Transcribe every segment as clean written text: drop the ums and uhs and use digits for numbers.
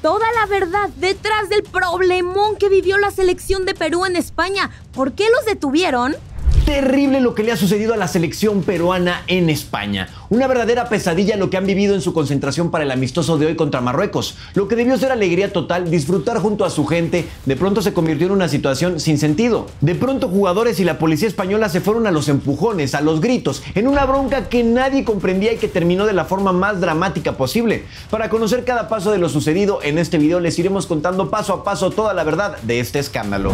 toda la verdad detrás del problemón que vivió la selección de Perú en España. ¿Por qué los detuvieron? Terrible lo que le ha sucedido a la selección peruana en España. Una verdadera pesadilla lo que han vivido en su concentración para el amistoso de hoy contra Marruecos. Lo que debió ser alegría total, disfrutar junto a su gente, de pronto se convirtió en una situación sin sentido. De pronto jugadores y la policía española se fueron a los empujones, a los gritos, en una bronca que nadie comprendía y que terminó de la forma más dramática posible. Para conocer cada paso de lo sucedido en este video les iremos contando paso a paso toda la verdad de este escándalo.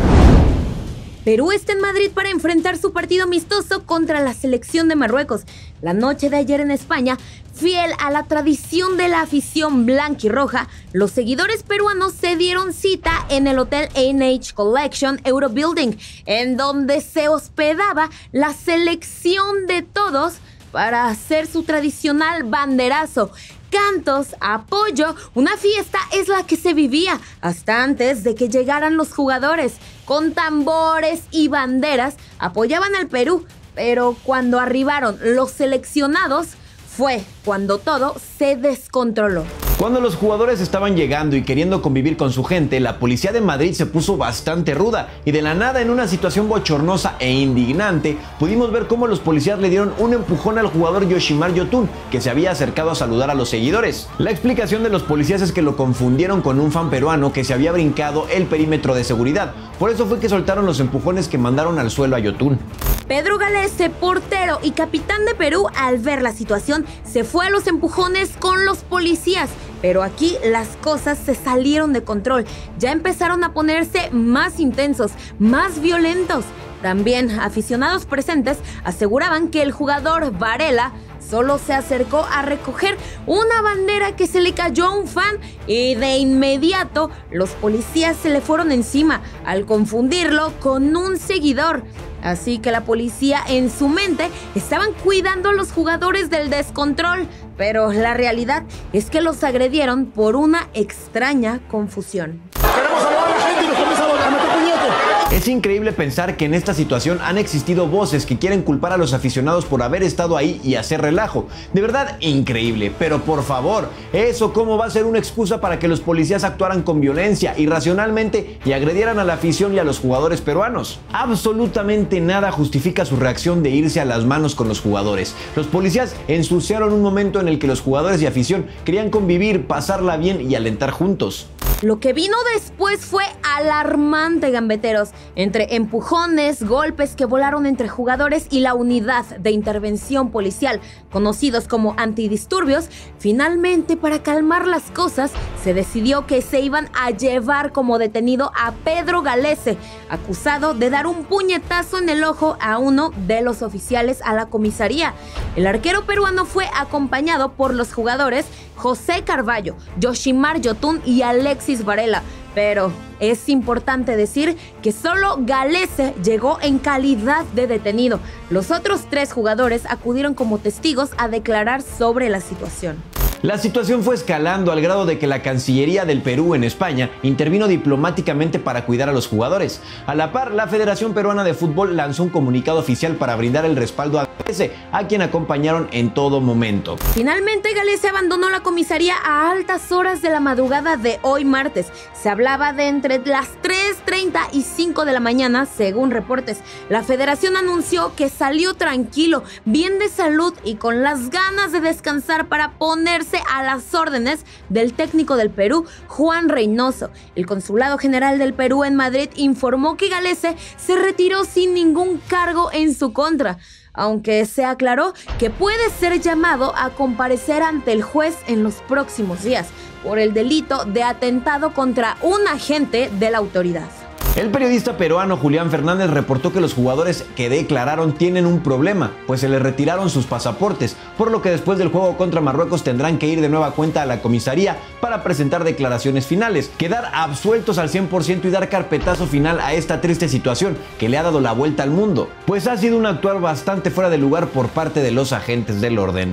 Perú está en Madrid para enfrentar su partido amistoso contra la selección de Marruecos. La noche de ayer en España, fiel a la tradición de la afición blanquirroja, los seguidores peruanos se dieron cita en el hotel NH Collection Eurobuilding, en donde se hospedaba la selección de todos para hacer su tradicional banderazo. Cantos, apoyo, una fiesta es la que se vivía hasta antes de que llegaran los jugadores. Con tambores y banderas apoyaban al Perú, pero cuando arribaron los seleccionados fue cuando todo se descontroló. Cuando los jugadores estaban llegando y queriendo convivir con su gente, la policía de Madrid se puso bastante ruda y de la nada, en una situación bochornosa e indignante, pudimos ver cómo los policías le dieron un empujón al jugador Yoshimar Yotun, que se había acercado a saludar a los seguidores. La explicación de los policías es que lo confundieron con un fan peruano que se había brincado el perímetro de seguridad. Por eso fue que soltaron los empujones que mandaron al suelo a Yotun. Pedro Galese, portero y capitán de Perú, al ver la situación, se fue a los empujones con los policías. Pero aquí las cosas se salieron de control. Ya empezaron a ponerse más intensos, más violentos. También aficionados presentes aseguraban que el jugador Varela solo se acercó a recoger una bandera que se le cayó a un fan y de inmediato los policías se le fueron encima al confundirlo con un seguidor. Así que la policía en su mente estaban cuidando a los jugadores del descontrol, pero la realidad es que los agredieron por una extraña confusión. Queremos salvar a la gente y nos comenzamos a meter puñetes. Es increíble pensar que en esta situación han existido voces que quieren culpar a los aficionados por haber estado ahí y hacer relajo. De verdad, increíble. Pero por favor, ¿eso cómo va a ser una excusa para que los policías actuaran con violencia, irracionalmente y agredieran a la afición y a los jugadores peruanos? Absolutamente nada justifica su reacción de irse a las manos con los jugadores. Los policías ensuciaron un momento en el que los jugadores y afición querían convivir, pasarla bien y alentar juntos. Lo que vino después fue alarmante, gambeteros. Entre empujones, golpes que volaron entre jugadores y la unidad de intervención policial, conocidos como antidisturbios, finalmente, para calmar las cosas, se decidió que se iban a llevar como detenido a Pedro Galese, acusado de dar un puñetazo en el ojo a uno de los oficiales a la comisaría. El arquero peruano fue acompañado por los jugadores José Carballo, Yoshimar Yotun y Alexis Varela. Pero es importante decir que solo Galese llegó en calidad de detenido. Los otros 3 jugadores acudieron como testigos a declarar sobre la situación. La situación fue escalando al grado de que la Cancillería del Perú en España intervino diplomáticamente para cuidar a los jugadores. A la par, la Federación Peruana de Fútbol lanzó un comunicado oficial para brindar el respaldo a Galese, a quien acompañaron en todo momento. Finalmente, Galese abandonó la comisaría a altas horas de la madrugada de hoy martes. Se hablaba de entre las 3:30 y 5 de la mañana, según reportes. La federación anunció que salió tranquilo, bien de salud y con las ganas de descansar para ponerse a las órdenes del técnico del Perú, Juan Reynoso. El Consulado General del Perú en Madrid informó que Galese se retiró sin ningún cargo en su contra, aunque se aclaró que puede ser llamado a comparecer ante el juez en los próximos días por el delito de atentado contra un agente de la autoridad. El periodista peruano Julián Fernández reportó que los jugadores que declararon tienen un problema, pues se les retiraron sus pasaportes, por lo que después del juego contra Marruecos tendrán que ir de nueva cuenta a la comisaría para presentar declaraciones finales, quedar absueltos al 100% y dar carpetazo final a esta triste situación que le ha dado la vuelta al mundo, pues ha sido un actuar bastante fuera de lugar por parte de los agentes del orden.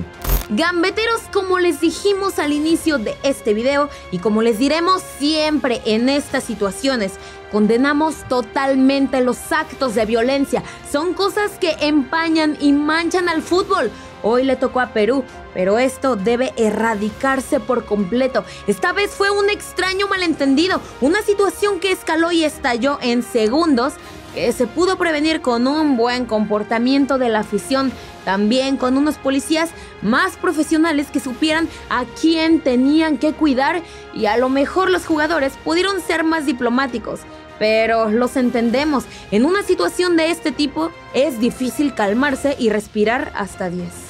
Gambeteros, como les dijimos al inicio de este video y como les diremos siempre en estas situaciones, condenamos totalmente los actos de violencia. Son cosas que empañan y manchan al fútbol. Hoy le tocó a Perú, pero esto debe erradicarse por completo. Esta vez fue un extraño malentendido, una situación que escaló y estalló en segundos, que se pudo prevenir con un buen comportamiento de la afición, también con unos policías más profesionales que supieran a quién tenían que cuidar, y a lo mejor los jugadores pudieron ser más diplomáticos. Pero los entendemos, en una situación de este tipo es difícil calmarse y respirar hasta 10.